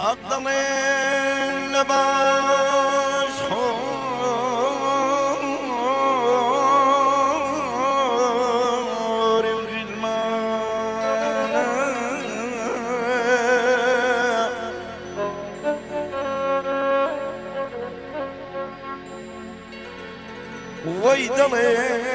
أقدم اللباس حور الغلمان ويدلي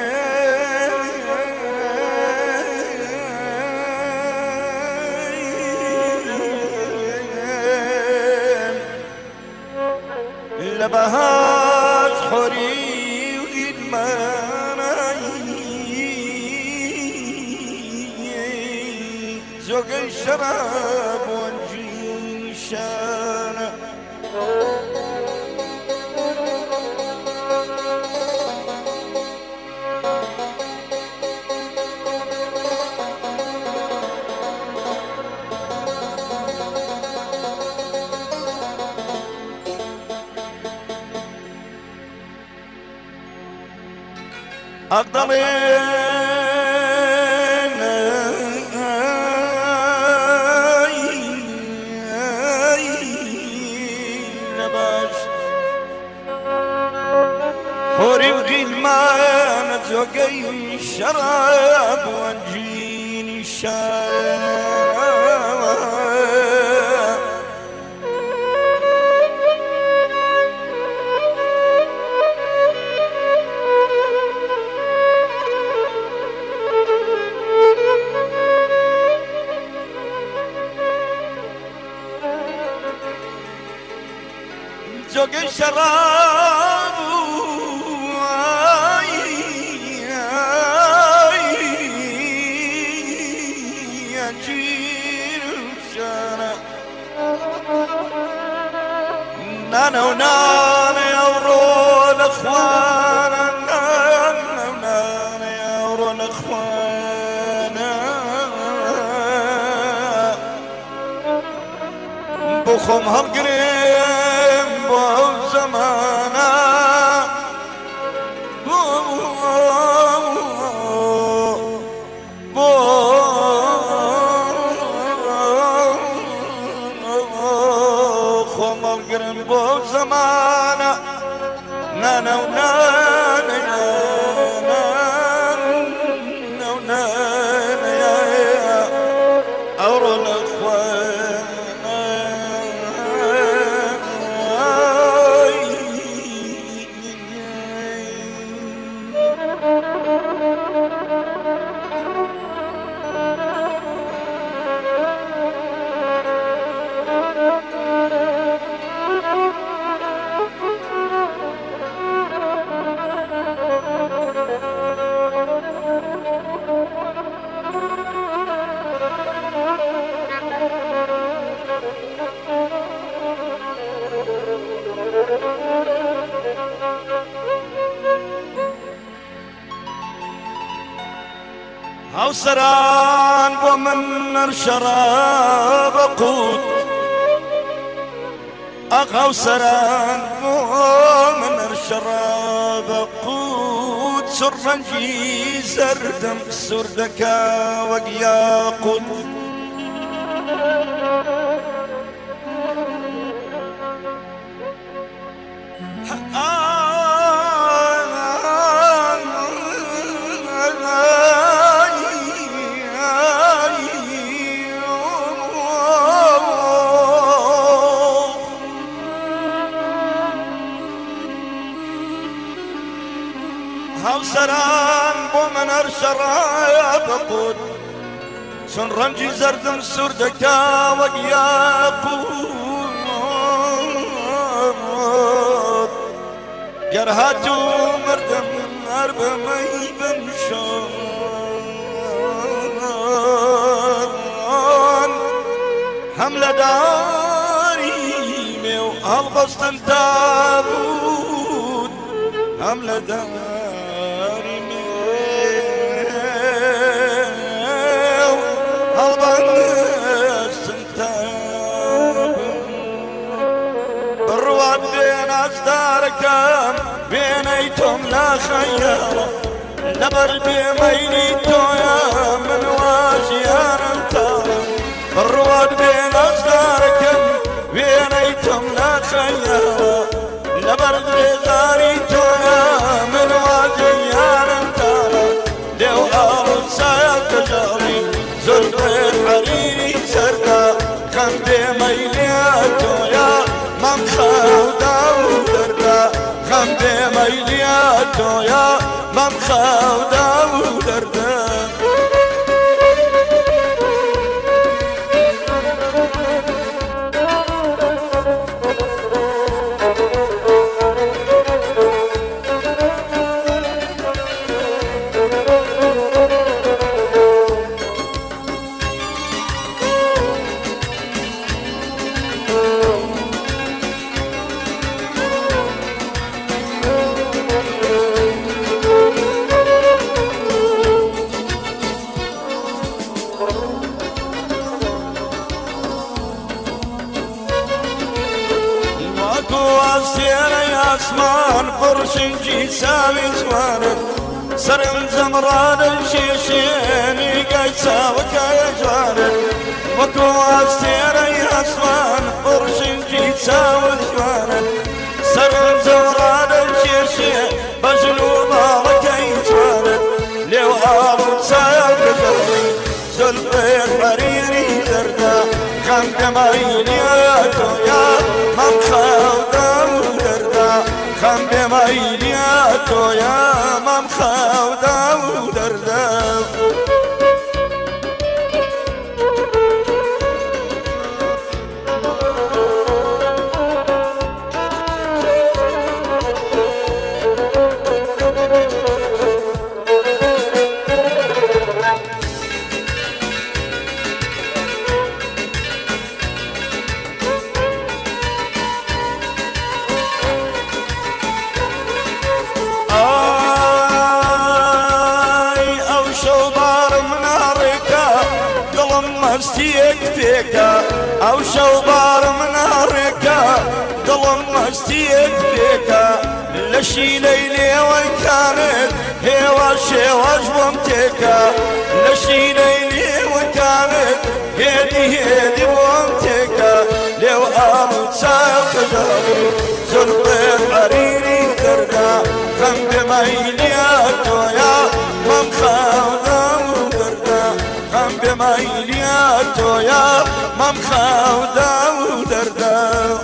لبهات حوري وغلمان زوج الشراب والجيشان أقدمين نباش حوري وغلمان زوجي الشراب وجيني الشام زوج الشراب يجير الشارع نانا ونانا يورو الاخوان نانا ونانا يورو الاخوان بخم هالقريب زمانا خم القريب زمانا نانا ونانا نانا ونانا يا أورو الأخوان هوسران ومن الشراب قود هوسران ومن الشراب قود سرنجي زردم سردكا وقياقود هوسران ومن الشراب قود سرنجي زردم سردكا وقياقود جرهاتو مردم أرب ميبن شان حملة داري ميو هالبسطن تابوت حملة داري ميو هالبسطن تابوت بالرواد بين أصداركم بينيتم لا خيار نبر بمينيتو يا من واجي أنا انتار الرواد بين أصداركم خجالي زرق الحريري سردا خم بميلياتو يا مام خودا ودردا خم بميلياتو يا مام خودا ودردا اسمان فرشنجي ساوي زوانك سرم زمران شيشيني قيسا وكايا جوانك وكو استيري اسمان فرشنجي ساوي زوانك سرم زمران شيشين بجنوبا وكايا جوانك لو آمن سايا زلفي الحريري دردا خم كماينياتو يا مام خودا خم بميلياتو يا مام خودا ودردا مستيك فيكا او شوبار مناركا ظلم مستيك فيكا لشي ليلي وكانت هوا شواج ومتكا لشي ليلي وكانت هيدي ومتكا لو اموت ساق جاري زرق الحريري دردا خم بميلياتو يا مام خودا خم بميلياتو يا مام خودا ودردا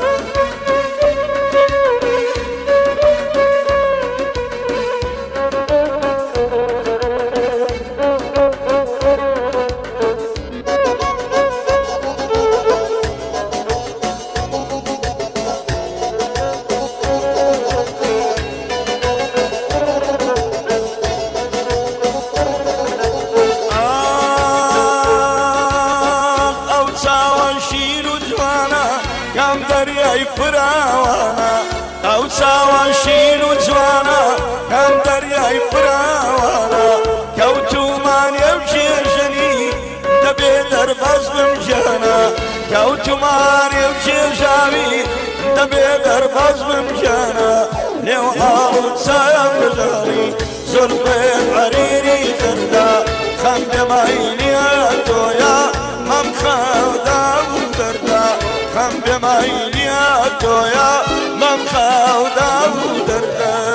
كم درياي فراوانا او ساوا شيلو جوانا كم درياي فراوانا كوتو مان يوجيجني دبي درباز بمجانا كوتو مان يوجيجاني دبي درباز بمجانا لو آوت سايا بداري زربي الحريري دردا خم بميلياتو يا مام خودا ودردا خم بميلياتو يا مام خودا ودردا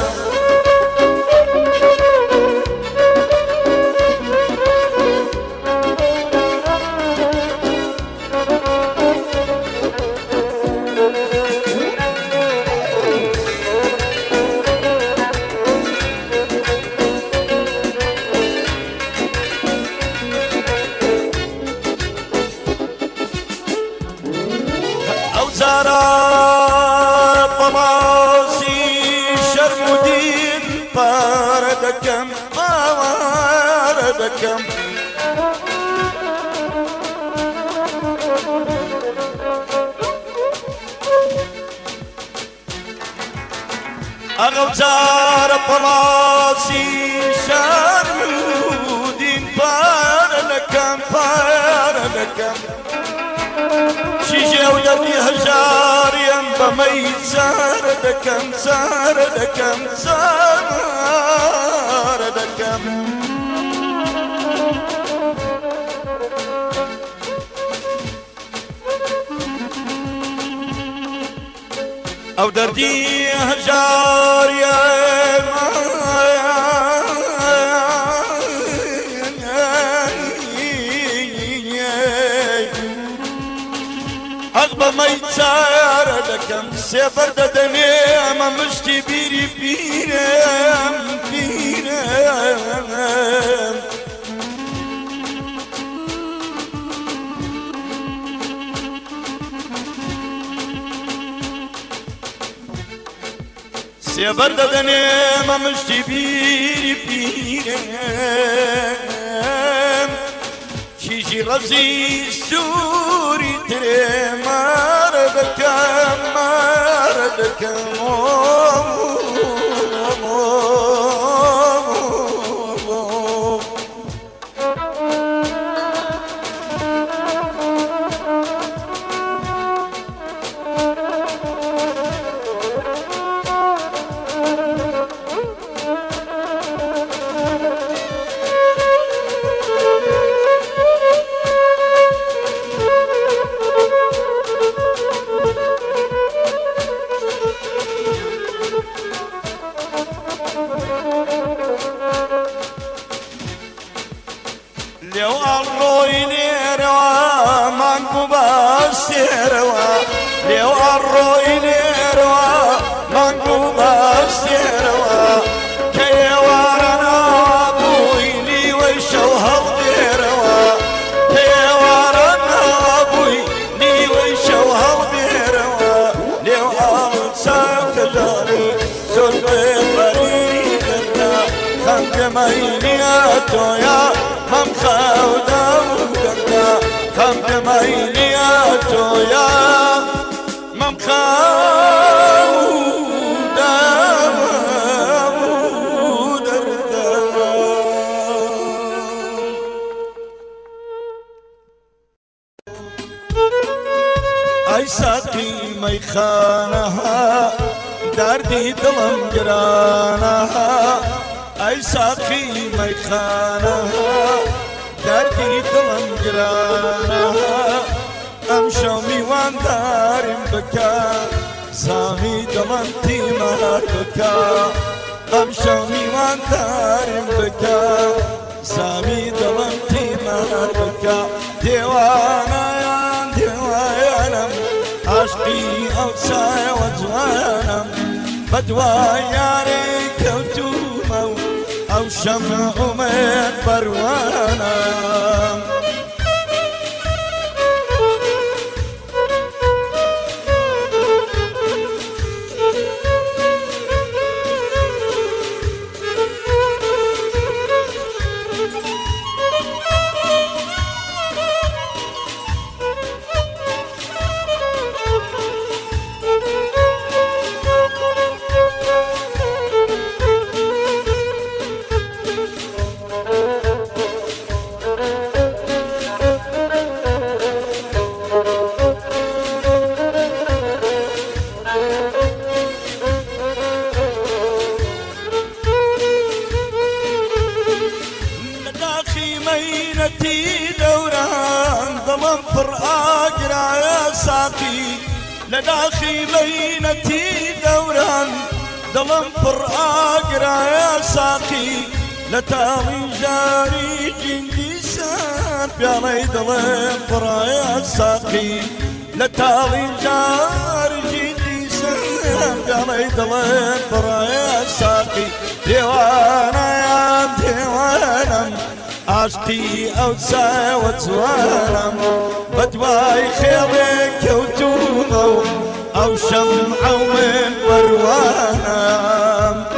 طماسي شرمدين باردكم باردكم أغبزار طماسي شرمدين باردكم باردكم شيجي ودرني هجار ينبا ميت ساردكم ساردكم ساردكم او دردي هجار يا رغبة ما يتسار لكم سيبر ددني أما مشتي بيري بيرم بيرم سيبر ددني أما مشتي بيري بيرم شيجي رزي سوري تري ماردك لو الروي نيروا مانكو باستيروا لو الروي نيروا مانكو باستيروا كي ورنا ابوي لي وشوها وديروا كي ورنا ابوي لي وشوها وديروا لو امسك جاري سلبي بريدنا خنق مينياتو يا هم خودا وقردا هم جمايلياتو يا مم خودا ودردا اي ساقي ميخانها دردي دلم جرانها اي ساقي ميخانها دردي دلم جرانها امشو ميوان دارم بكا سامي دلم تيمار بكا امشو ميوان دارم بكا سامي دلم تيمار بكا ديوانا يا ديوانم عشقي اوساي وجوانم بدوا ياري كوتومو او شمع من بروانا لداخي مينتي دوران ظلم فرقرا يا ساقي لتالي جاري جندي سان بيالي ظلم فرقرا يا ساقي لتالي جاري جندي سان بيالي ظلم فرقرا يا ساقي ديوانا يا ديوانا عشقي أوسع وتوانم بدواي خيرك وتومو أو شمع من بروانا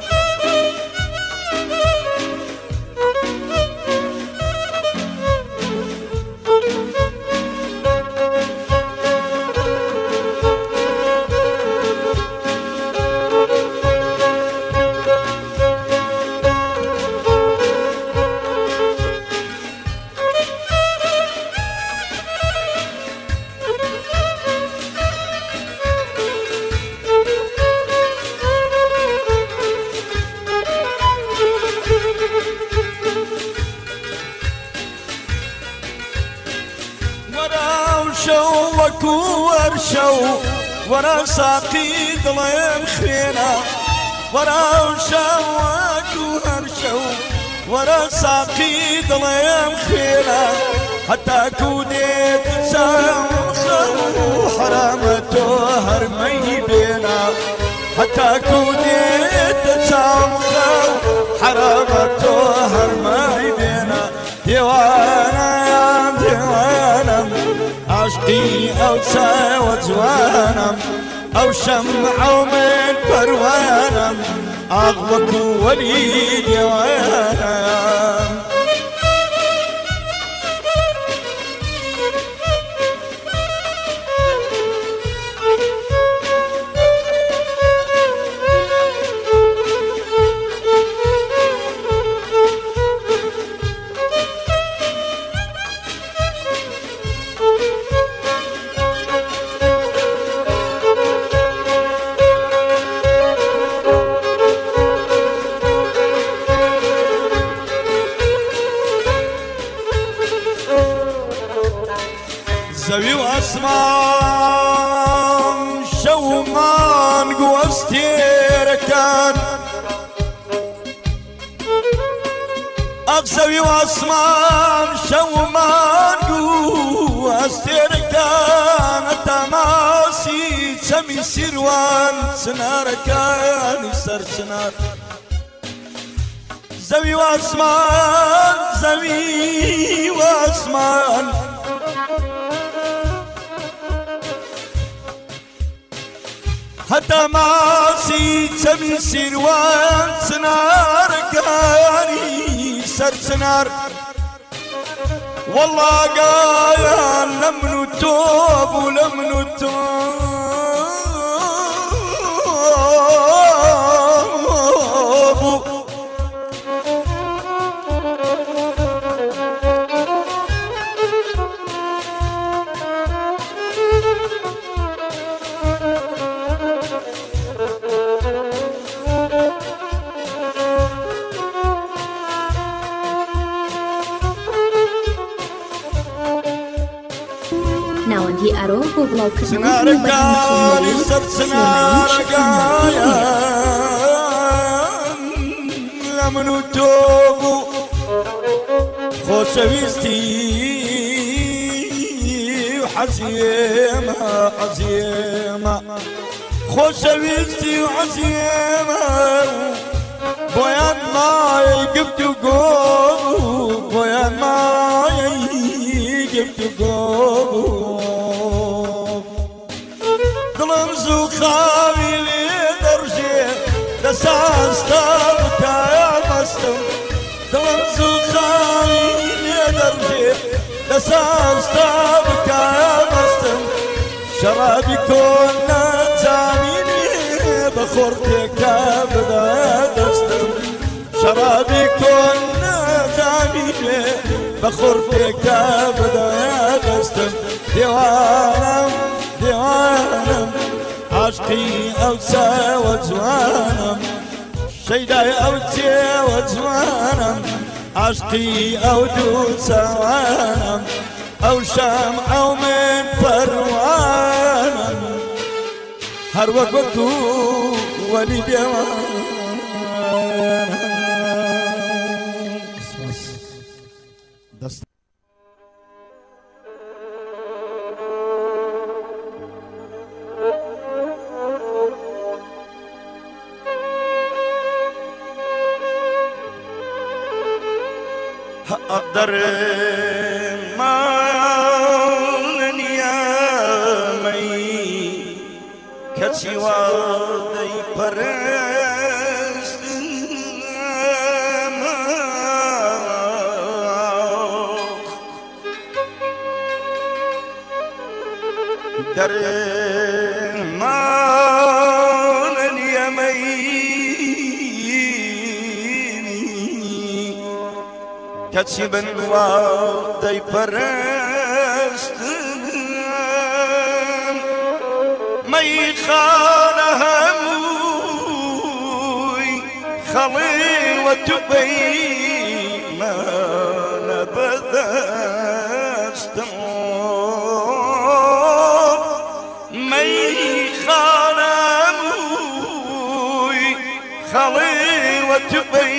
ورشو ورا ساقي ظلم خينا ورا شواك ورشو ورا ساقي ظلم خينا حتى كونيت سام كوديت تامخو حرمته هرمي بينا ديوانا ديوانا عشقي أو ساوى جوانا أو شمع من بروانا أغلق وليد ديوانا زوي واسمان شومان قوستيركان أغزوي واسمان شومان قوستيركان تماسي سمي سروان سناركان سر سنار زوي واسمان زوي واسمان حتى ماسي تمي سروان سنار كاني سر سنار والله قايا لمن التوب ولمن التوب سناركاني سر سناركايا لمن التوبو خوشويستي وحزيمة حزيمة خوشويستي وحزيمة بويان ماي قبتو قوبو بويان ماي قبتو قوبو ظلمزو خاوي لدرجة دساس تابكا يا مستم ظلمزو خاوي لدرجة دساس تابكا يا مستم شرابي كنا زاميني بخورتك بدا دستم شرابي كنا زاميني بخورتك بدا دستم ديوانم ديوانم عشقي أوسى وجوانم شيداي أوتي وجوانم عشقي أودو سوانم أو شمع أو من پروانم هر وقتو ولي ديوانم أقدر ما يا مي كتشي وادي برست در ما يا مي كتشي بنوادي برست مي خانها موي خلي وتبي ما نبذت مي خانها موي خلي وتبي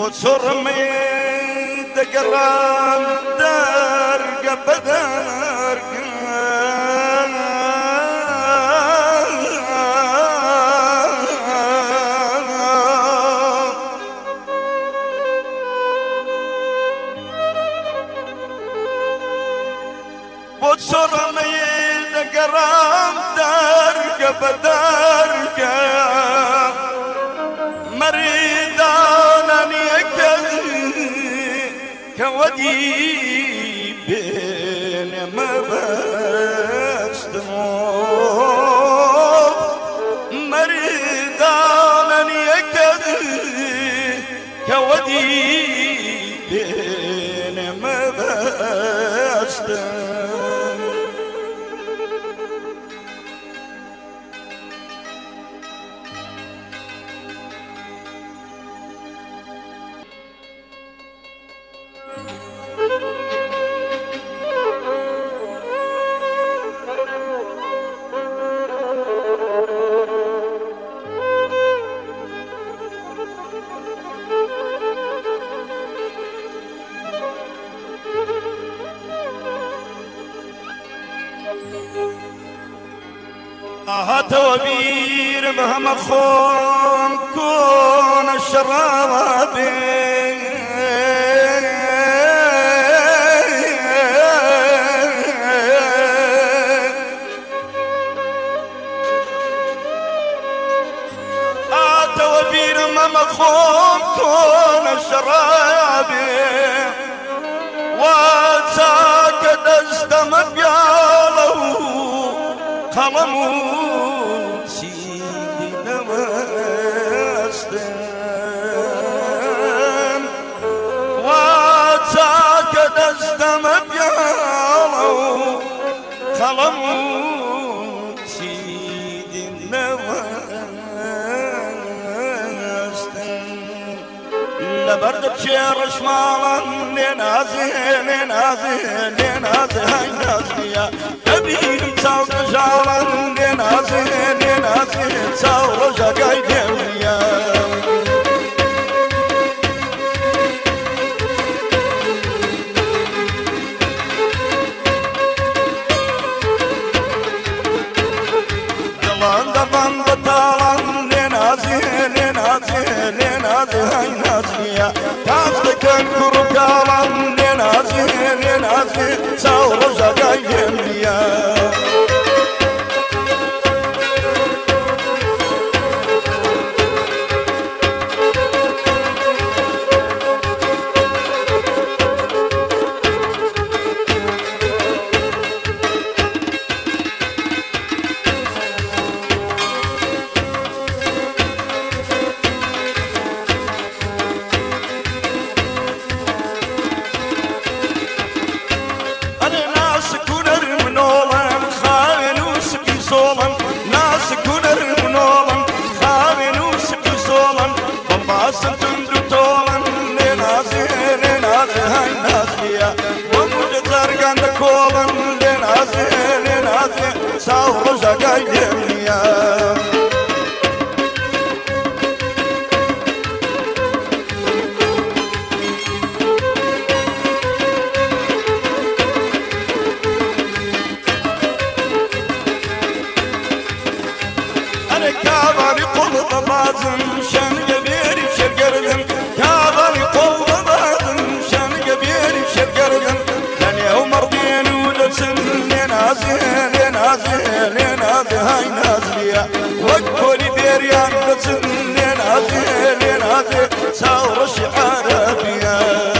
وصرمي دقرام درق بدرق وصرمي دقرام درق بدرق كودي بين ما بستموت مريضانا يكد كودي بين ما بستموت توابير بهم أخون كون الشراب توابير بهم أخون كون الشراب واتاك دستم بياله قلمو سيدي نوستن واتاك دستم بيالو قلمو سيدي نوستن لبردك شيرش مالا لنازي لنازي لنازي هاي نازية أبيني تاوك جالا لنازي لنازي تاو رجا قايدنيا دلان دبان بطالان لنازي لنازي لنازي هاي نازية تافتك كروكالان لنازي لنازي تاو رجا قايدنيا Savroj'a gaydim ya Hani kâbani kolda bazım şenge bir şergerdim Kâbani kolda bazım şenge bir şergerdim Ben ya Umar diyen ulesin lenazin لنازي هاي نازلية وقولي بيريان بسن لنازي لنازي ثورة عربية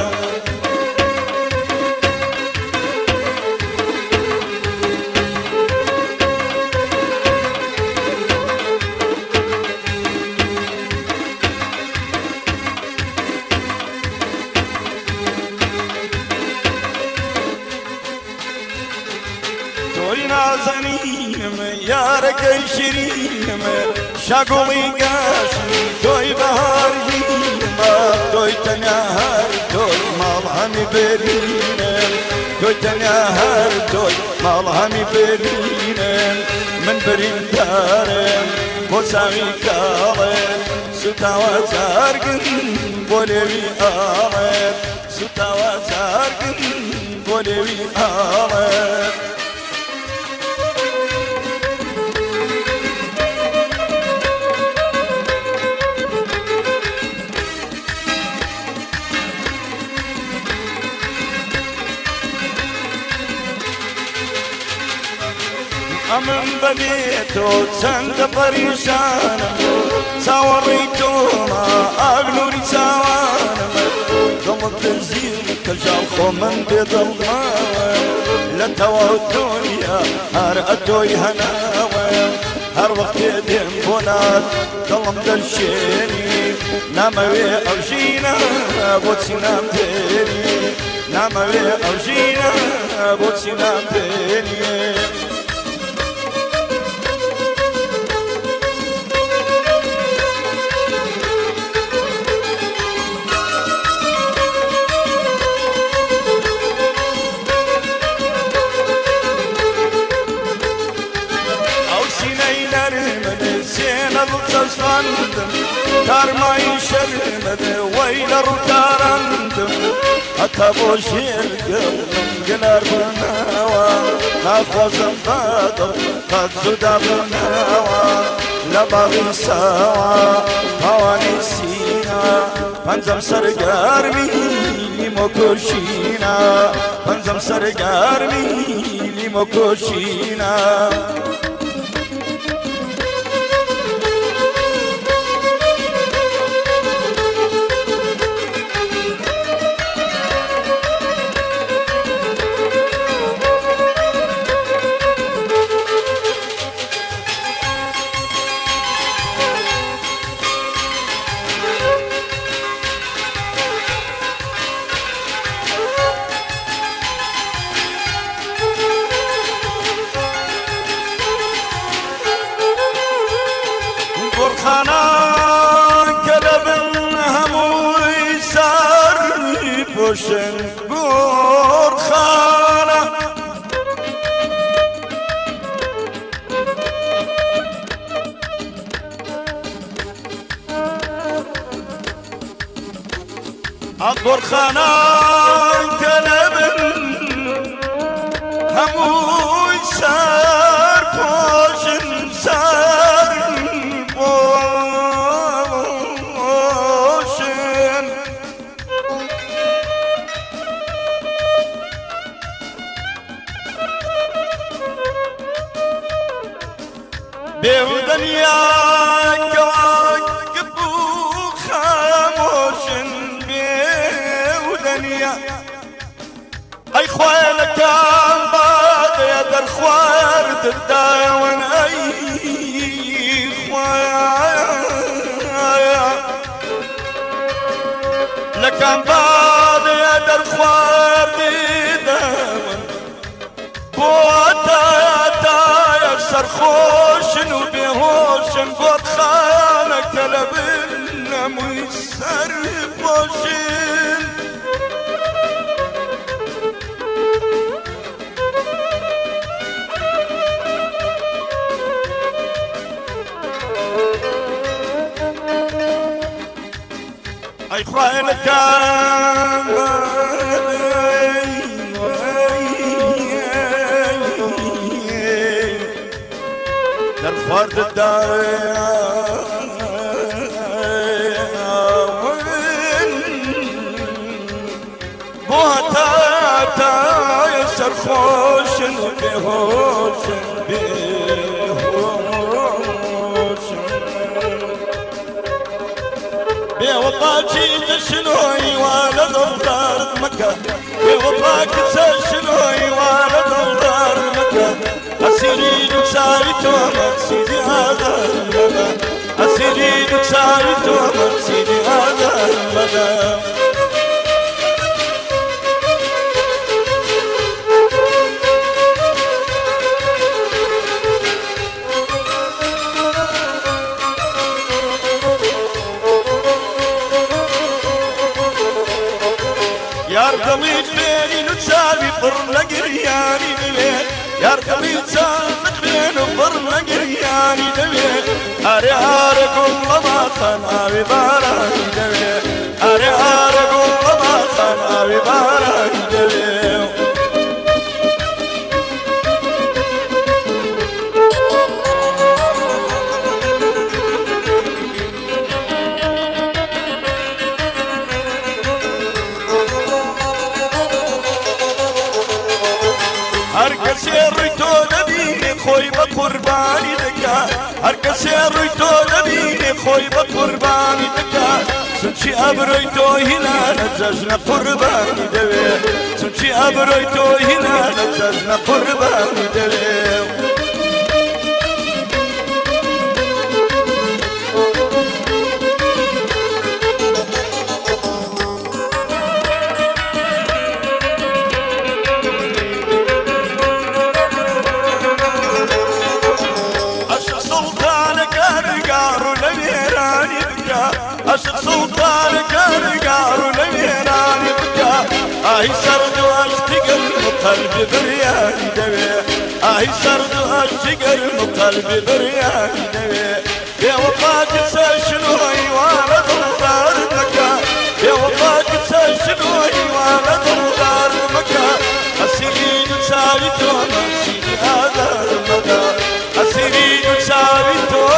نازنینم یارکه شیرینم شگوی گشتی توی بهاریم توی تنهر توی مال همی برینم توی تنهر توی مال همی برینم من برین دارم مساوی کارم سوتاوە جارگن بۆ لێوی ئاڵێت سوتاوە جارگن بۆ لێوی ئاڵێت ئەمن بەبێتۆ چەندە پەریشانم چاوەڕێی تۆمە ئاگنووری چاوانم دڵت دەزیر کە ژاو خۆ من بێدڵمە لە تەواو دنیا هەر ئەتۆی هەناوە هەر وەختێ دێم بۆ نات دڵم دەرشێنی نامەوێ ئەو ژینە بۆچی نامدێنی نامەوێ ئەو ژینە بۆچی نامدێنی Sandım, karmayı şermedi, vayla rukarandım. Hatta boş yer gördüm, güler bana var. Hafazım dadım, tatlıda bana var. Labağı sağa, havani sina. Panzam sargar milimo koşina. Panzam sargar milimo koşina. Korkana kelebin hamuy sar poşen korkana korkana kelebin hamuy sar poşen sar بودنيا كواكب خاموش بودنيا اي خوالك كان بعد يا در خوار تداون اي خوايا لكان بعد يا در خوار تداون بوتا سرخوشن و بهوشن بود خانه کلبن نموی سر باشن ای خواهی کن فرد بوهتا يسر خوشن بهوشن بوطاكي تشنوي وانا ضلدار مكة بوطاكي تشنوي وانا ضلدار مكة أسيري نكساري تومك سيدي هذا المدى أسيري نكساري تومك سيدي هذا المدى يارقمي جبيني نتسابي فرنا قرياني بليل يارقمي تسابي بين وفرنا لقرياني دبي أري أرقم لما خناوي باراني دبي أري أرقم لما خناوي باراني دبي هركس يريتو دبيني خوي بقرباني دكا هركس يريتو دبيني خوي بقرباني دكا سنشي أبريتو هنا نتزجنا قرباني دبي سنشي أبريتو هنا نتزجنا قرباني دبي عشق سلطانك رقار ولميراني بكا آهي سرد واشتق المقلب برياني دبي آهي سرد واشتق المقلب برياني دبي يا وفاك ساشنو ايوانا دلدار مكا يا وفاك ساشنو ايوانا دلدار مكا اسيرين ساويتو سيدي هذا المدى اسيرين ساويتو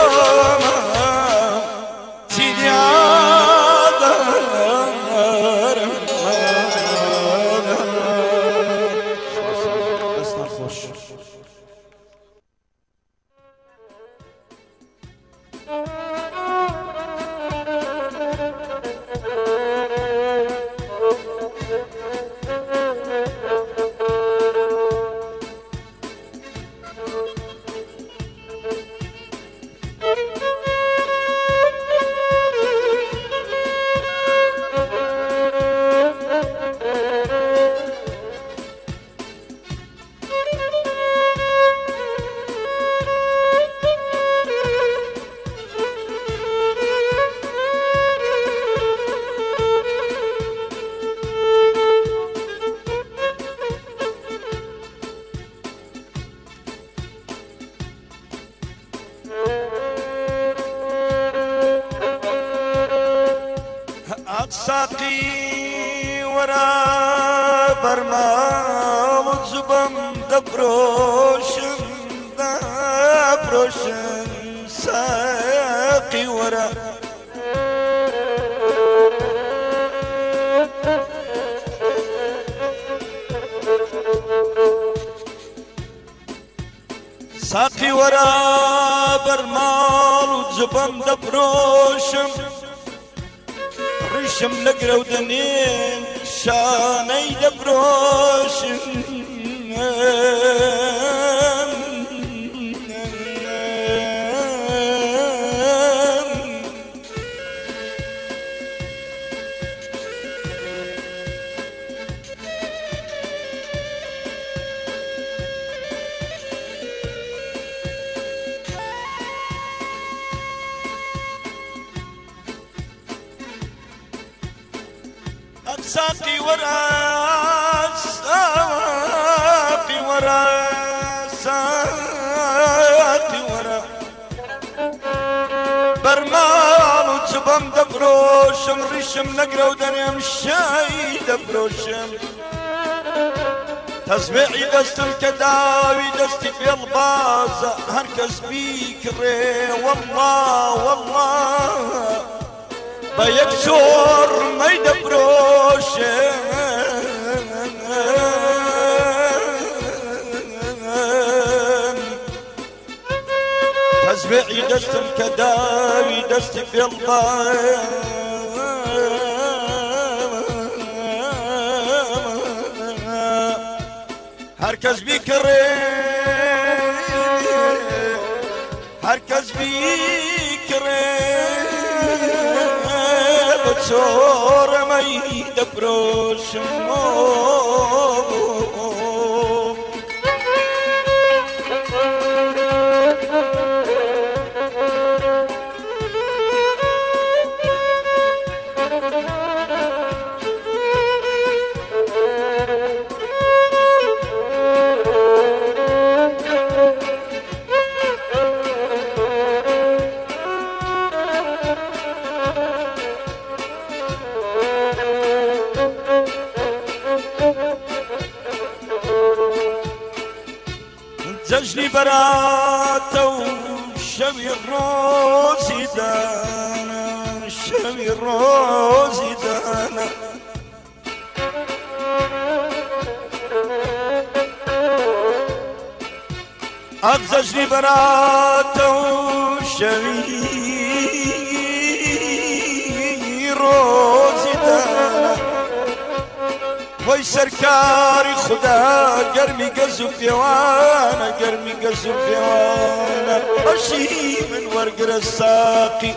ساقي ورا برمام زبم دبروشن ساقي ورا ساقي ورا برمام زبم دبروشن ريشم لقرا ودنين شاني دبروشن ساقي ورا ساقي ورا ساقي ورا برمال وجبم دبروشم ريشم نقرا ودنيم شاي دبروشم تسمعي دست الكداوي دستي في البازة هركز بيكري والله والله بيكسر ما يدبروش تسبيعي دست الكداوي دست في الباب هركز بيكري هركز بيكري بتصور ما يدبروش زجني براتو شوي الروزي دانا شوي الروزي دانا زجني براتو شوي روزي دانا وي سركاري خدا قرمي قزو بيوانا قرمي قزو بيوانا أشي من ورق الساقي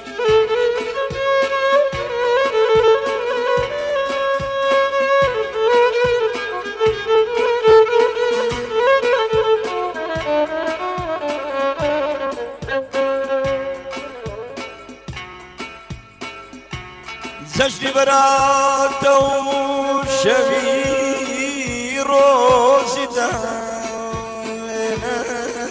زجني براتو شبي روزي دانا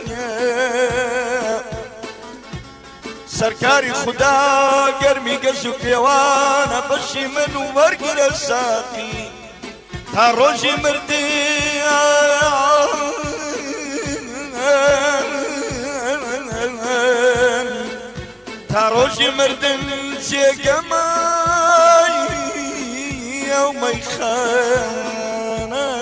سركاري خدا قرمي قزو بيوانا بشي من ورق الساقي تا روجي مردي تا روجي مردن جيقماي يوم يخانا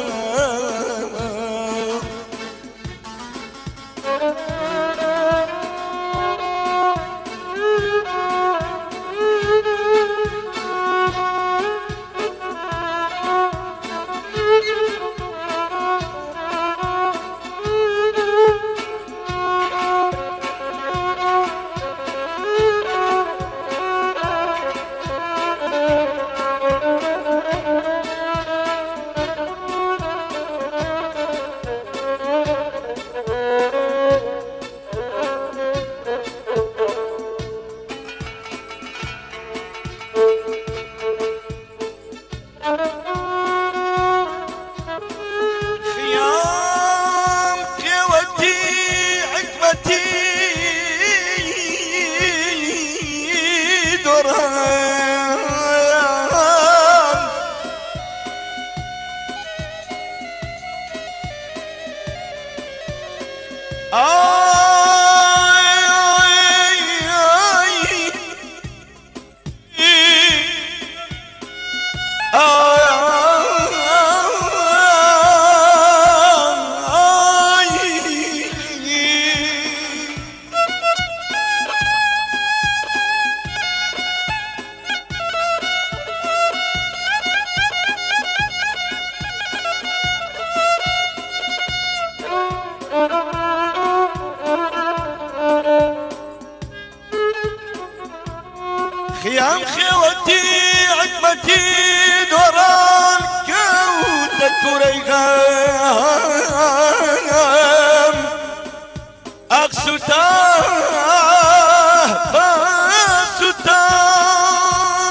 خيام خوتي عتمتي دوران كوتك وريغام أقسوتاه باسوتام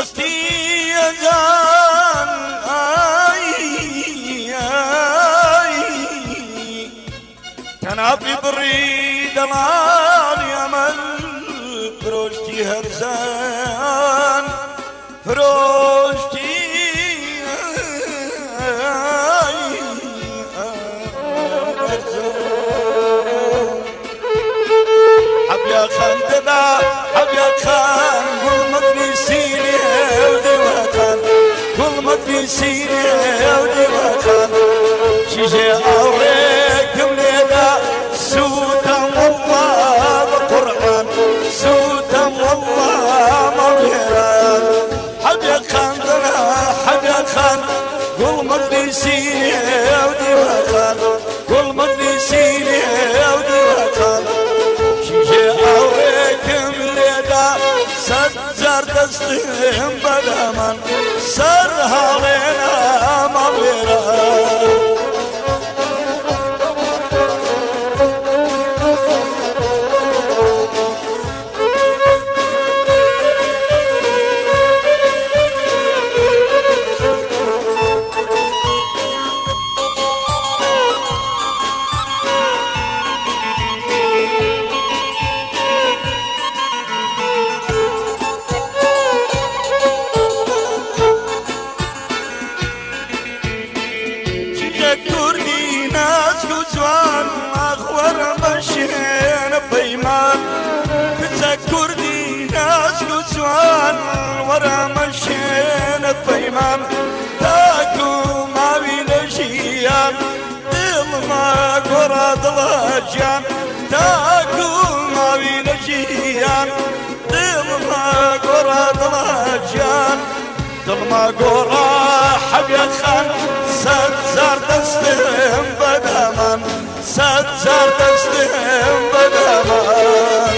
دستي أجان كنافي بريد مالي أمل فروشتي هرزان فروشتي حبيا خان ددا حبيا خان كل ما تنسيني ودي وخان كل ما تنسيني ودي وخان شيشي أوريك مليدا سودا والله بقرآن سودا والله مبهران حبيا خان ددا حبيا خان كل ما تنسيني ودي وخان كل ما تنسيني ودي وخان سجر دستهم بدمن سر حالنا مبيرا كردي ناس جوان أخور مشين بيمان كردي ناس جوان ورا مشين بيمان تاكو ما بينشيان دل ما قراد الهجان تاكو ما بينشيان دل ما قراد الهجان دل ما قرا حبيا خان سجر دستهم بدمان سجر دستهم بدمان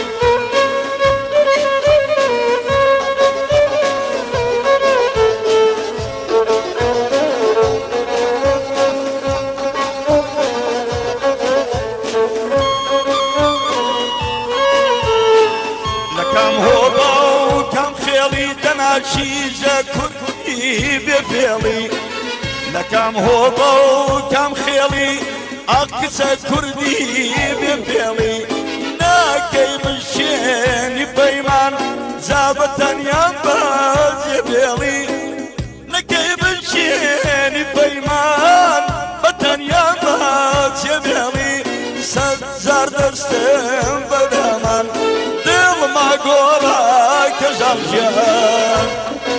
لكم هوبا وكم خيالي تناشيجة كردي بفيلي لكم هوبا وكم خيالي أقصى كردي بفيلي ناكي بالشين بيمان زابطا ينباز يبيلي ناكي بالشين بيمان بطن ينباز يبيلي سجر دستم بدمان دل ما قولا كزرجان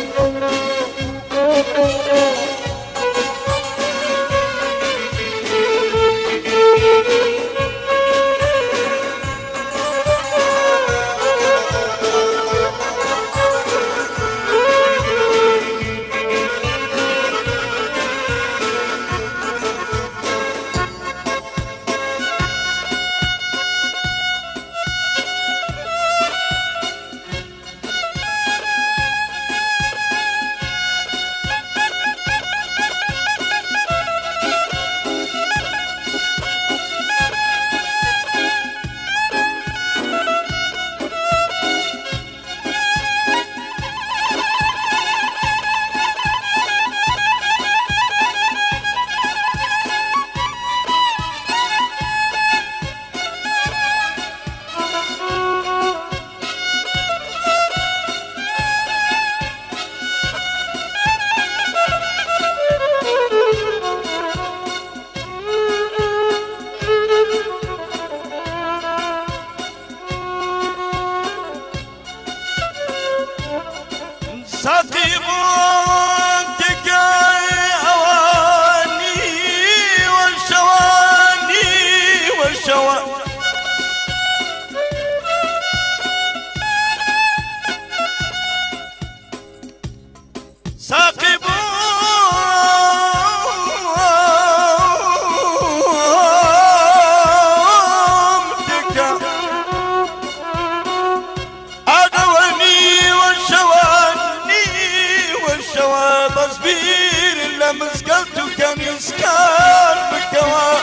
مسقلت كان يسكر بالكوان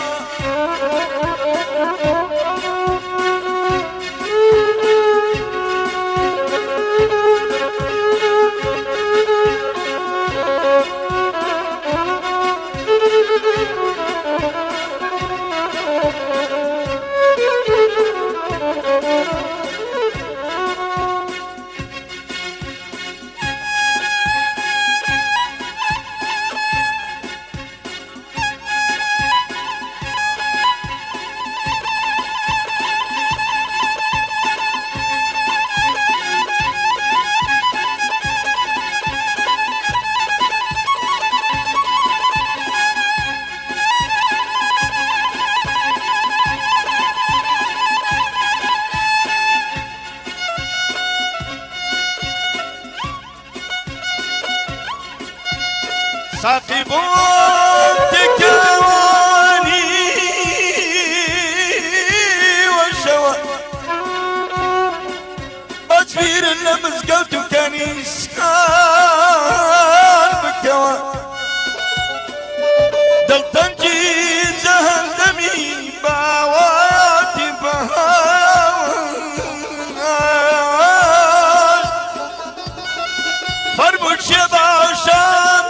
ساقبون تكواني والشوى بجبير اللمس قلت كنيسان بكوى دلتنجي جهنمي باواتي بهاوان فرمو شباشان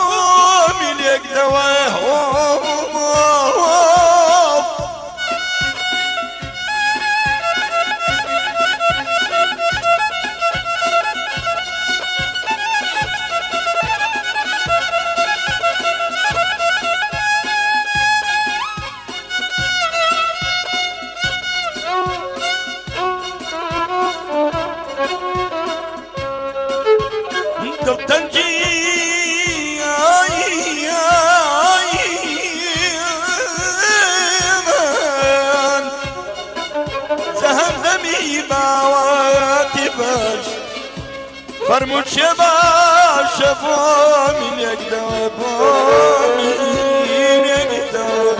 فرموت شباب شباب من يقدر من يقدر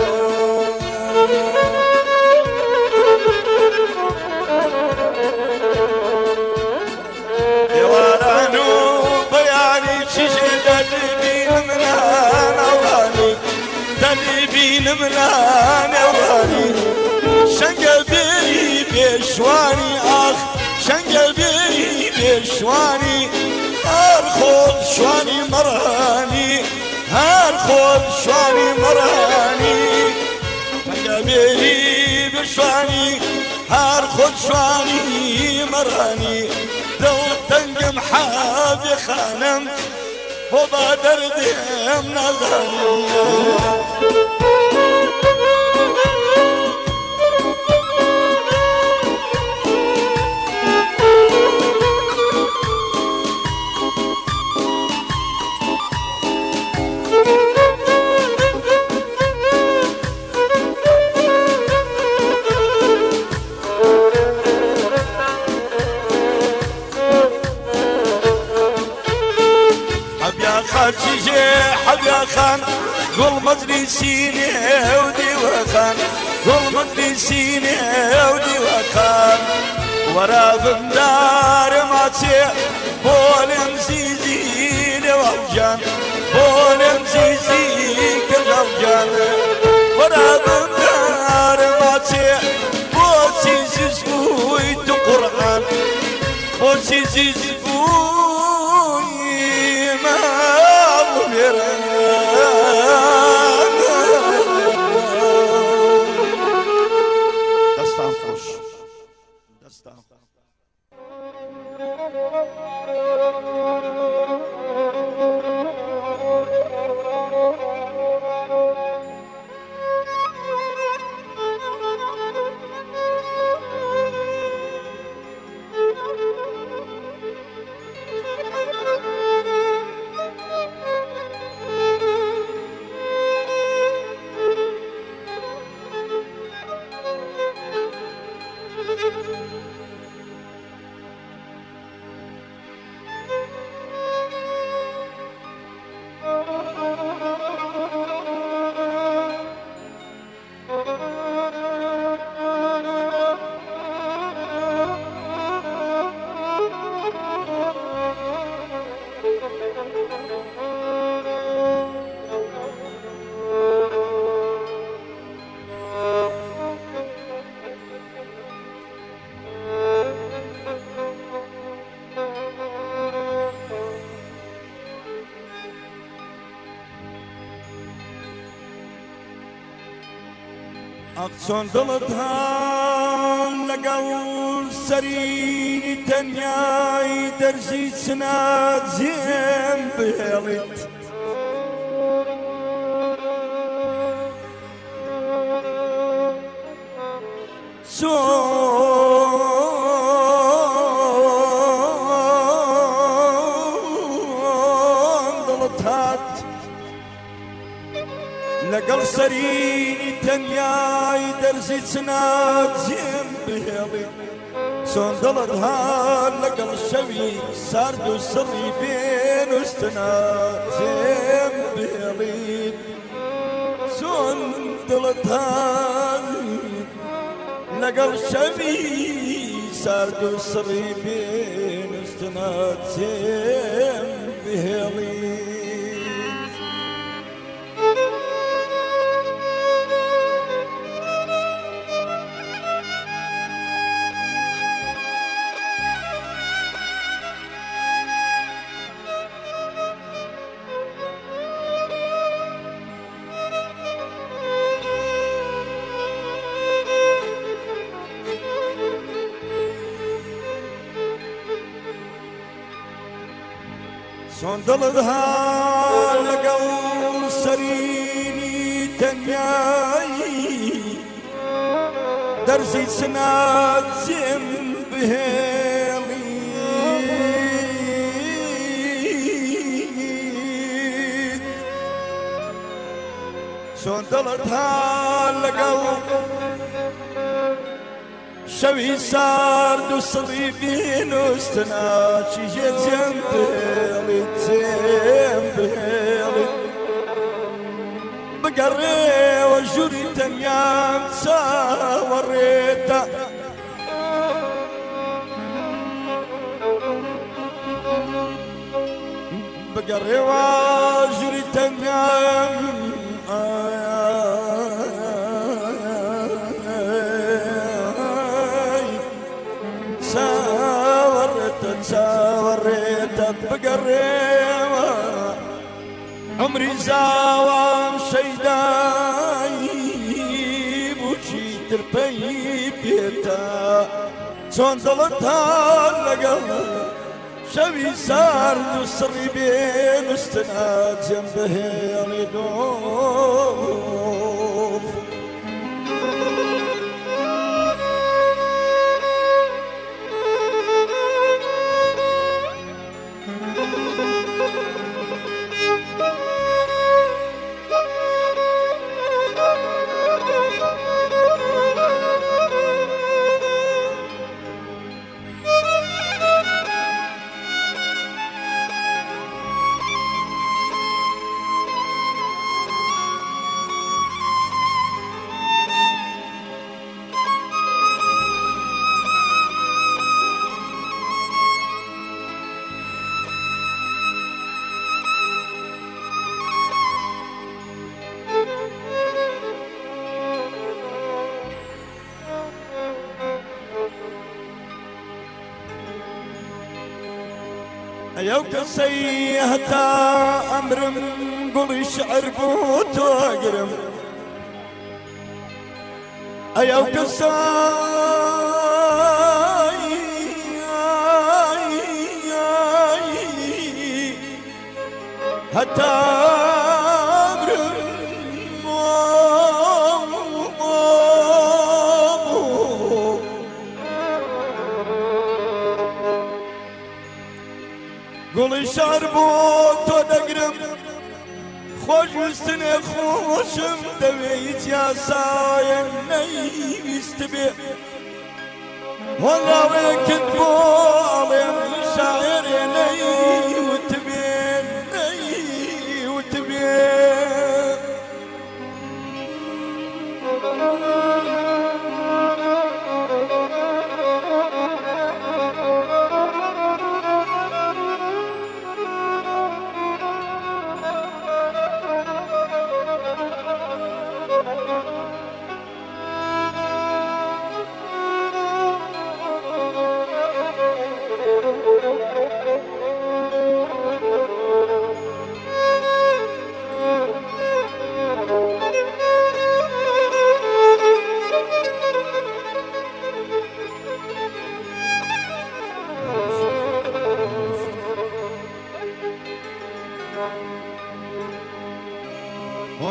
يوارانو بياني شجد تلبين منان أوراني تلبين منان أوراني شنقل بي بيشواني أخ شنقل بي بيشواني هالخوض شواني مراني هالخوض شواني مراني تنقبيلي بشواني هالخوض شواني مراني لو تنقم حابي خانم وبادر ديم نظري حب يا خان قول مجلسيني ودي وخان قول مجلسيني ودي وخان ورا بندار ما تسيح بولم زيزي وجان بولم زيزي كالجان ورا بندار ما تسيح بوسي زيزوي قرآن بوسي زيزوي ما دستان خوش دستان أقصون دڵتان لەگەڵ سەرینی تەنیای دەرزی چنات جێم بهێڵیت چۆن دڵت هات لەگەڵ سەرینی تەنیای دەرزی چنات جێم بهێڵیت چۆن دڵت هات لەگەڵ شەوی سارد و سڕی بێنووستنا جێم بهێڵیت چۆن دڵت هات لەگەڵ شەوی سارد و سڕی بێنووستنا جێم بهێڵیت چۆن دڵت هات لەگەڵ سەرینی تەنیایی دەرزی چنات جێم بهێڵیت چۆن دڵت هات لەگەڵ شەوی سارد و سڕی بێنووستنا چیژێ جێم بهێڵیت جێم بهێڵیت بگەڕێوە ژووری تەنیام چاوەڕێتە بگەڕێوە ژووری تەنیام چاوەڕێتە بگەڕێوە عمری زاوام شەیدایی بووچی ترپەی پێتە چۆن دڵت هات لەگەڵ شەوی سارد و سڕی بێنووستنا جێم بهێڵیت ئەو کەسەی هەتا ئەمرم گوڵی شعر بوو تۆگرم ئەو کەسەی هەتا گوڵی شعر بۆ تۆ دەگرم خۆشویستنێ خۆشم دەوێت یاسایە نەیویست بێ وەڵاوێکت بۆ ئەڵێم شاعرێ نەیوت بێ نەیوت بێ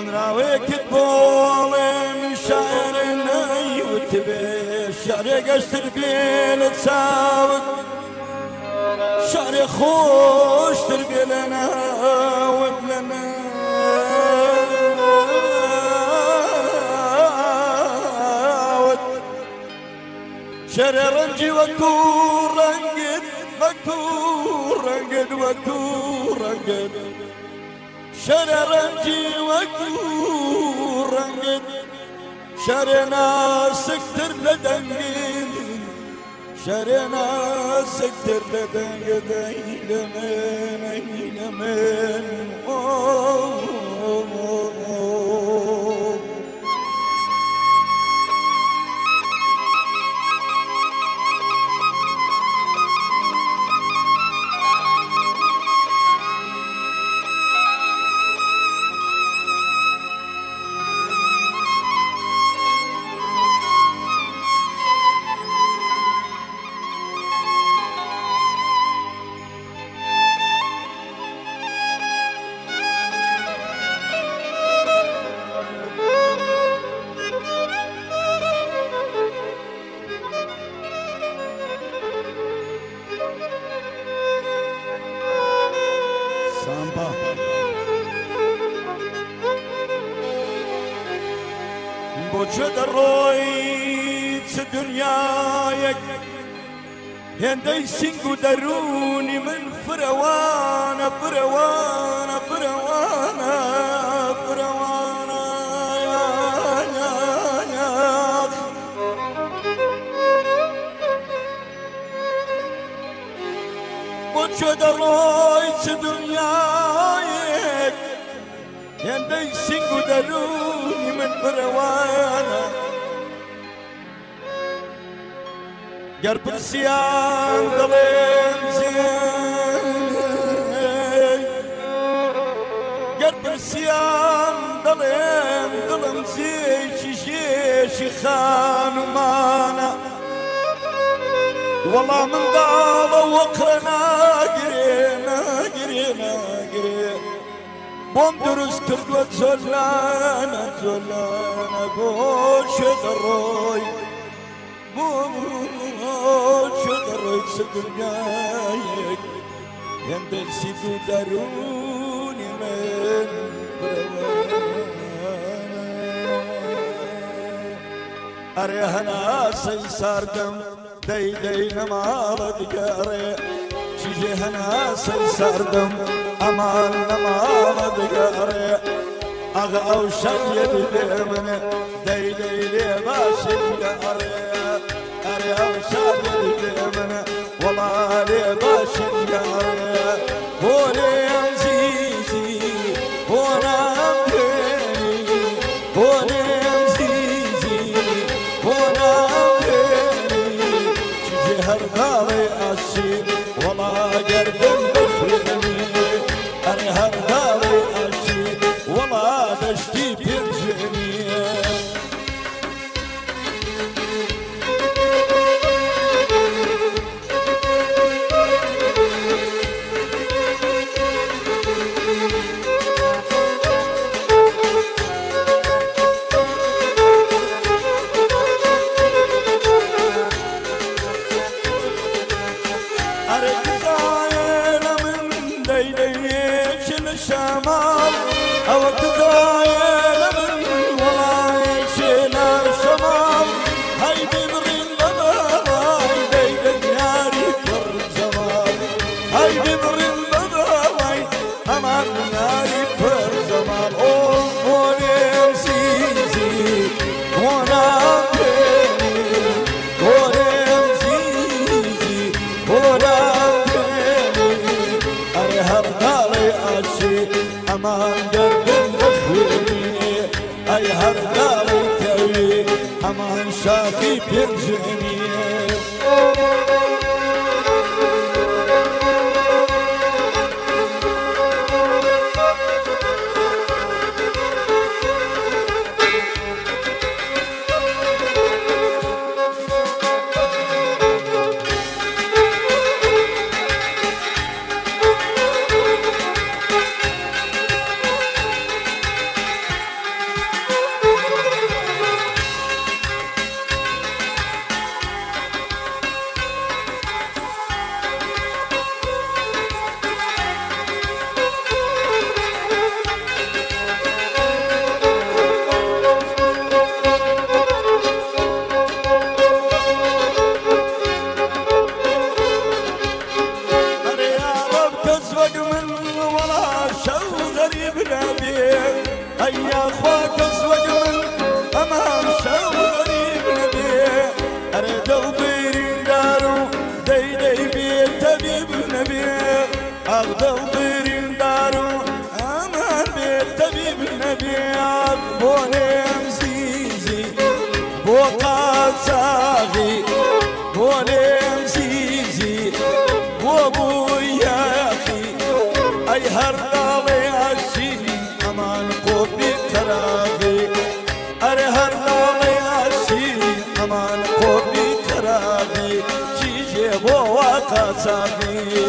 راويك بولي من شعرنا يوتبي شعري قشتر بيل تساوق شعري خوش تربي لنا ودلنا شعري رنجي وكور رنقد وكور رنقد وكور رنقد شعري رنجي وكور رنقد شعري ناس اكتر لدنقد شعري ناس اكتر لدنقد ايلمن ايلمن بوجد الرويت دنياك هندي سنقو دروني من فروانا فروانا فروانا فروانا يا بوجد الرويت دنياك هندي سنقو دروني من فروانا قرب السيان ضلين زين قرب السيان ضلين ضلم زي شي خان ومانا والله من ضال وقرنا قرينا قرينا قرينا بوم درس كردوة زلانا زلانا بوشد الروي بوشد الروي سدنياك يندل سيدو داروني من بروانا أريهنا سيساردم داي داي نمارد قاري شجيهنا سيساردم أمان نمارد قاري أغا أو شجي بالمن داي داي لي باشد قاري أري أو شجي بالمن والله لي باشد قاري هولي عزيزي هونا أمبيني هولي عزيزي هونا أمبيني شجي هرغالي أشي والله قرب بخلني أنا هرغالي أشي والله دشتي بيرجعني الشمال أو تضايل من وراي شينا الشمال هاي بمرين بضاوي بيد ناري فر زمان هاي بمرين بضاوي أمان ناري فر زمان أوه سيزي وانا بيني ونم سيزي وانا بيني أري هردالي أشي أمان قرب مخويني أي هردالي توي أمان شافي بيرجعني أغدو برندارو أمان بالطبيب النبياب بوني مزيزي بوقات صاغي بوني مزيزي وابويا أخي أي هرقالي عشيني أمان قوبي تراغي أري هرقالي عشيني أمان قوبي تراغي شيجي بوقات صاغي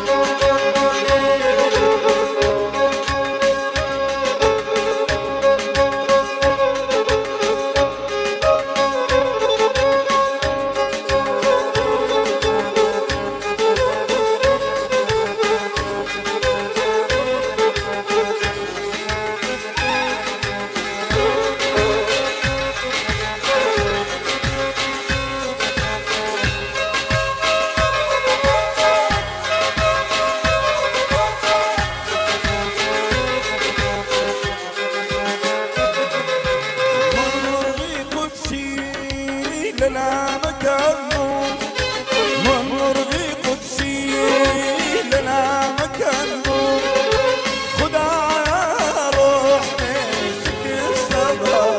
لنا مكانه من مرغي قدسي لنا مكانه خدايا روح مشك الصبر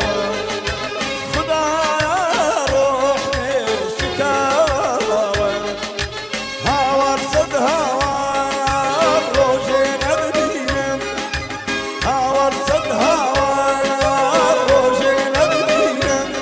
خدايا روح مشك الصبر هاور صد هاور روجي نبديم هاور صد هاور روجي نبديم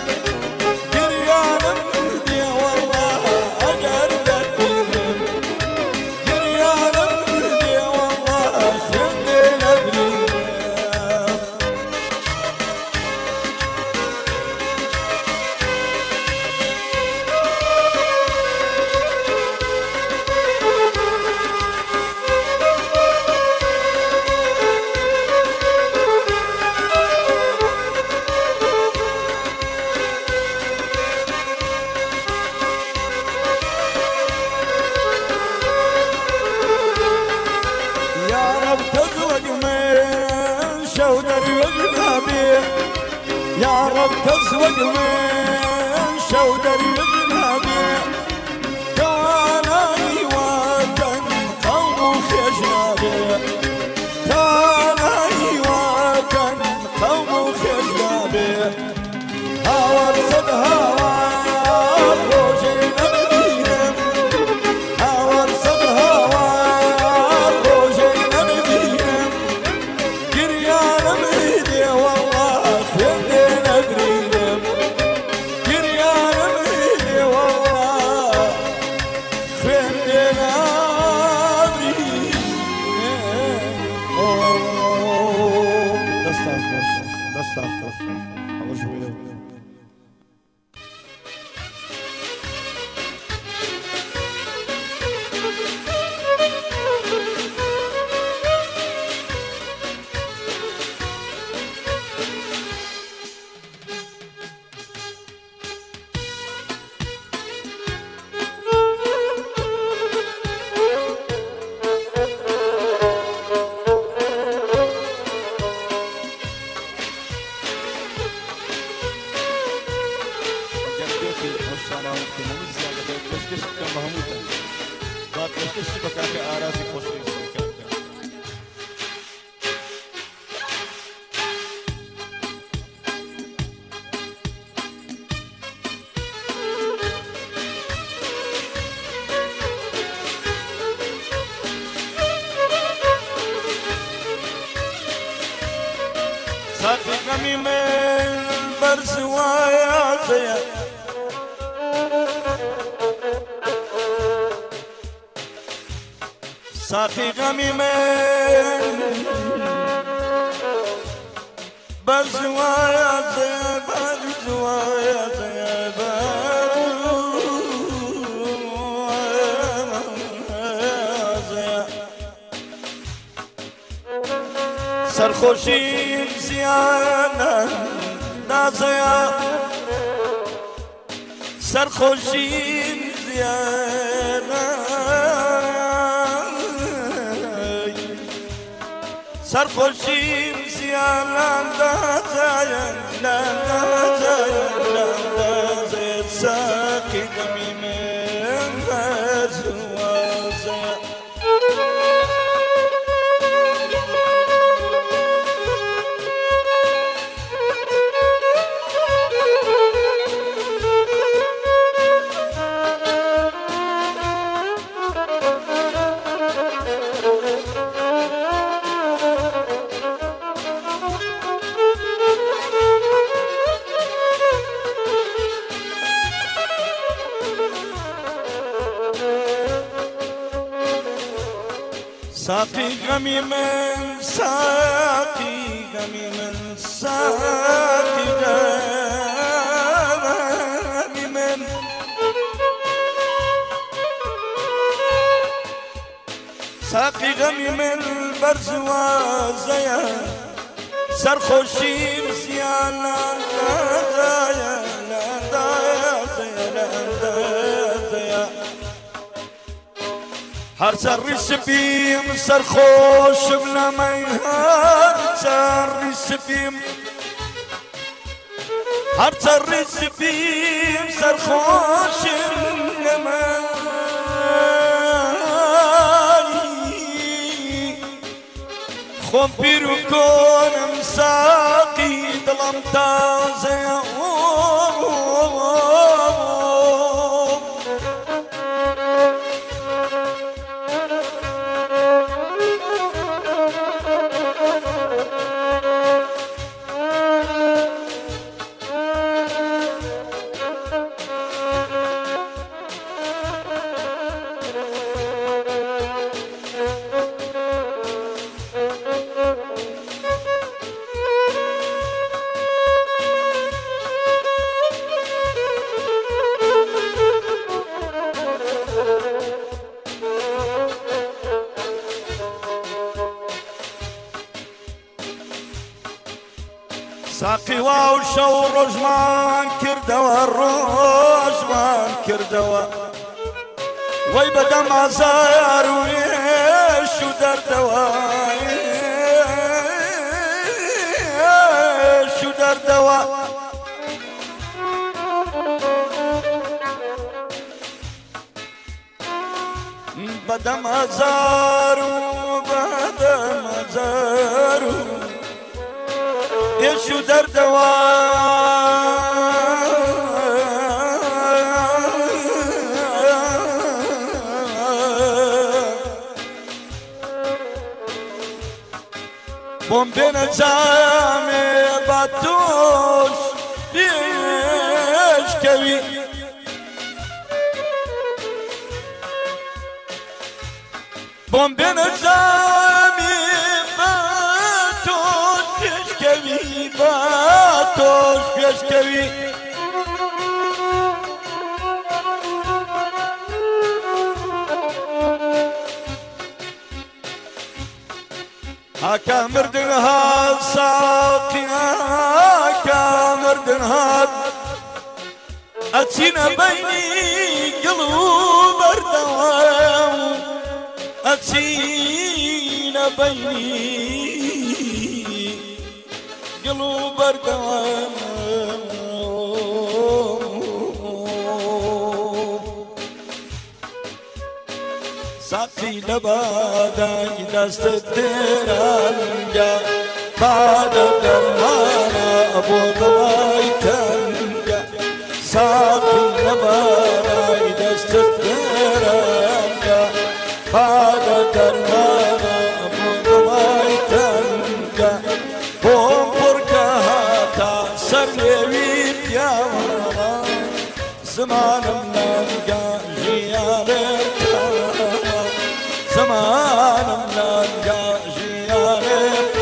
يا رب تزوج من شودر الجنابي تعالى وطن قوم خجابي تعالى وطن قوم خجابي هاور صد هاور روجي نبديهم هاور صد هاور روجي نبديهم جريان مهدي والله خير نبريهم جريان مهدي والله خير نبريهم دستاخر أول شوية ساقي من برز وياقيا ساقي غمي من برز وياقيا برز وياقيا سرخوشیم زیانه نازیا سرخوشیم زیانه سرخوشیم زیانه نازیا نازیا ساقی غمی من برزوازیا ساقي غمي من ساقي غمي من ساقي غمي من ساقي غمي من البرز وزيا سرخوشي مزيان لا دايا لا دايا لا دايا هر سرسبيم سرخوش بلا ميهار سرسبيم هر سرسبيم سرخوش بلا خم بيرو كون مساقي ظلم تازي ساقي واو شو رجمان كردوا الرجمان كردوا وي بدم عزار ويش ودردوا ويش ودردوا بدم عزار وبدم عزار يشو دردوا بومبين جامي باتوش بيش كوي بومبين جامي باتوش بيشكوي هاكا مردن هاد ساقي هاكا مردن هاد أتينا بيني قلوب اردوام أتينا بيني قلوب اردوام ساقي لبادا دست الدرانجا بعد درمانا ابو ضواي تنجا ساقي لبادا دست الدرانجا بعد درمانا ابو ضواي تنجا سرليويت يا مرا زمان منانجا جيالك زمان منانجا جيالك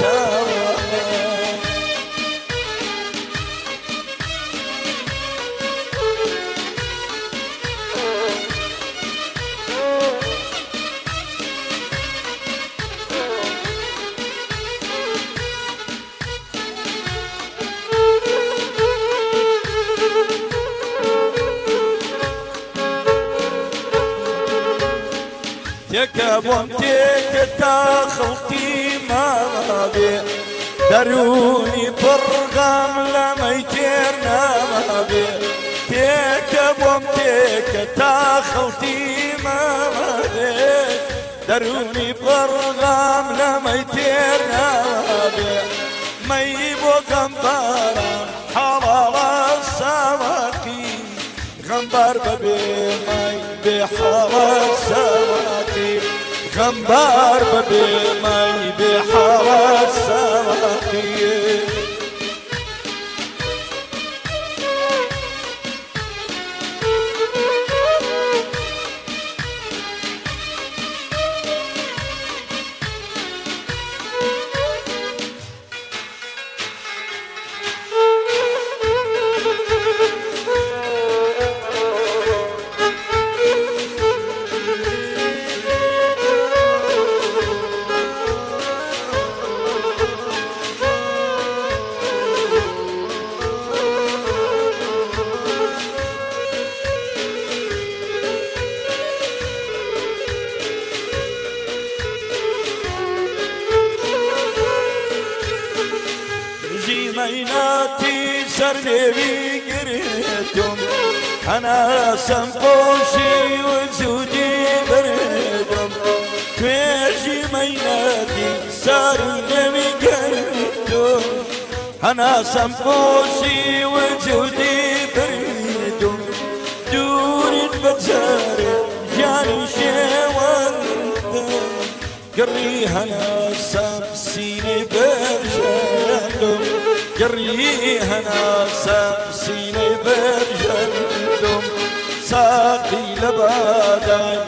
تكبون تك تاخلتي ما بي دروني برغم لما يجرنا ما بي تكبون تك تاخلتي ما بي دروني برغم لما يجرنا ما بي ما يبغى غمباران حلال السماكي غمبار ببي ماي بحلال السماكي غمبار ببي ماي بحلال السماكي سرنوي قريتم أنا سنبوشي وزودي بردم كويجي مينادي سرنوي قريتم أنا سنبوشي وزودي بردم دوري بجاري جاني شوالدم قريها أنا سبسيني برجندم قريها أنا سبسيني برجندم ساقي لباداي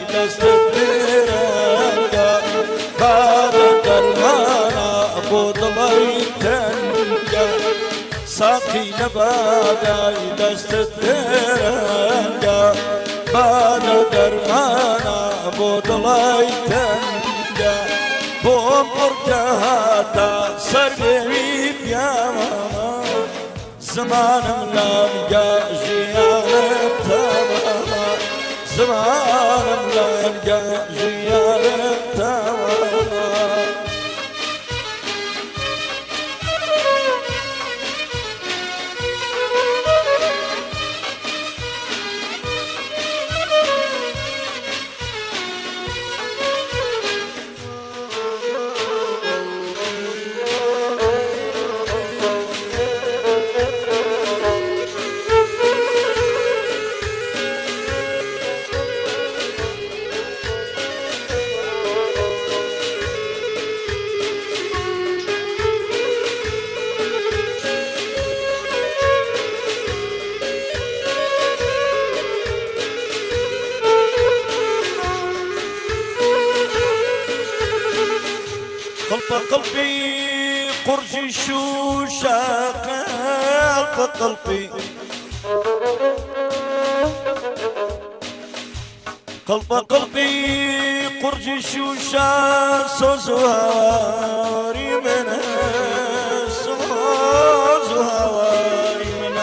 لستدرندا بعد درمانا بوضلي تنجا ساقي لباداي لستدرندا بعد درمانا بوضلي تنجا بوم بركهاتا سربي يا ماما زمان ملانجا جيانة تماما زمان ملانجا جيانة تماما قلبي قرجي شوشة قلبي قرجي شوشة سوزواري منا سوزواري منا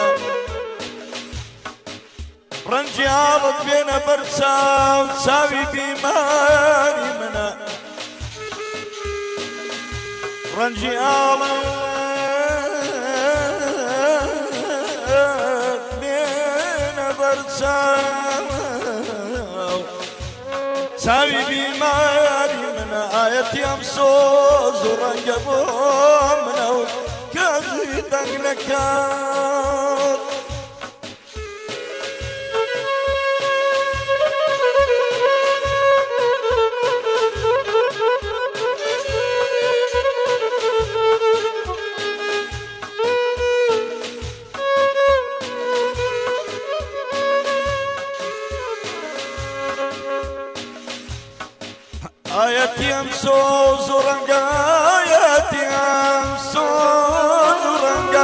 رنجي عرض بين برسا وساوي بيماري منا رنجي آلت بين برسام ساوي بماري من آيتي أمسوز ورنجبهم منو كذي تقلكات آياتي أمسوز ورنجا آياتي أمسوز ورنجا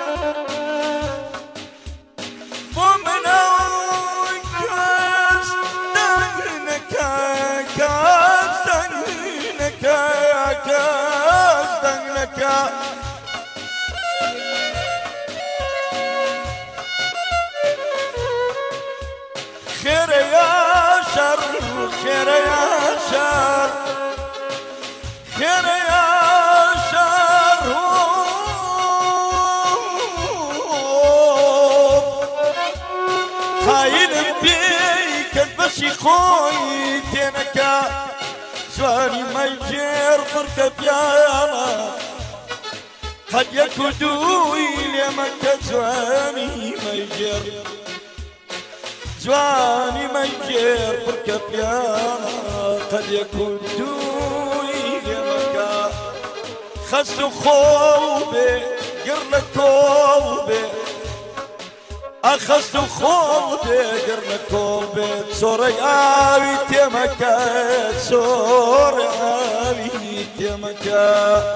ومنا كاس دنكا كاس دنكا كاس دنكا خير يا شر خير يا شر خير يا شر خاين بيك البشي خوي تنكا زواني ما يجير مركب يالا قد يكدوي لمكة زواني ما يجير زواني ما يجير بركب يا قد يكون دوي لمكا خست خوبي قرن كوبي أخست خوبي قرن كوبي صوري آوي تمكا صوري آوي تمكا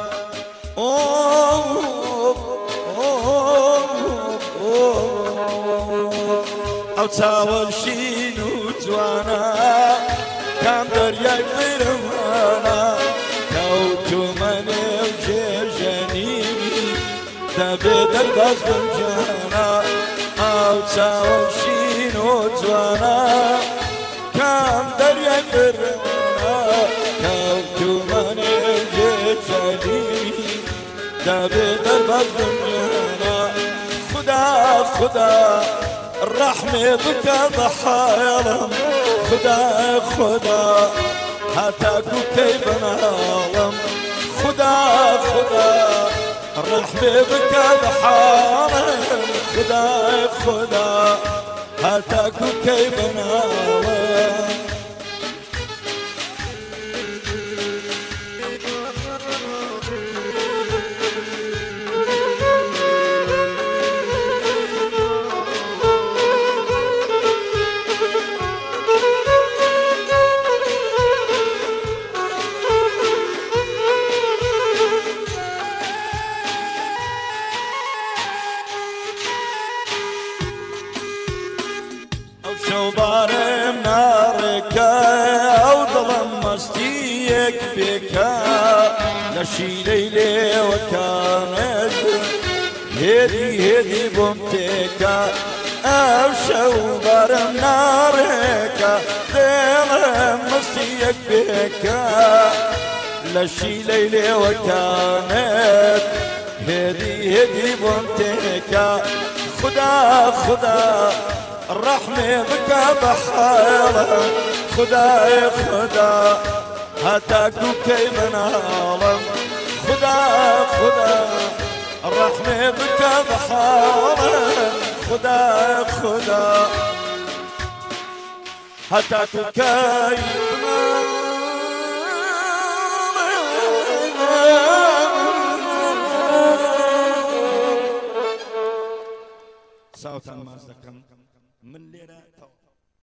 أو تاول شينو جوانا كام درياي برمانا كوتو مني وجيجانيني دابد الباز بالجانا أو تاول شينو جوانا كام درياي برمانا كوتو مني وجيجانيني دابد الباز بالجانا خدا خدا الرحمة بك ضحايا خدا خدا هاتاكو كيف نعلم خدا خدا الرحمة بك ضحايا خدا خدا هاتاكو كيف نعلم شوبار نارك او ظلم مستيك بك لشي ليلي وكانت هدي بمتك او شوبار نارك ظلم مستيك بك لشي ليلي وكانت هدي بمتك خدا خدا الرحمة بك بحالة خدا خدا هاتاكو كيف نعلم خدا خدا الرحمة بك بحالة خدا خدا هاتاكو كيف نعلم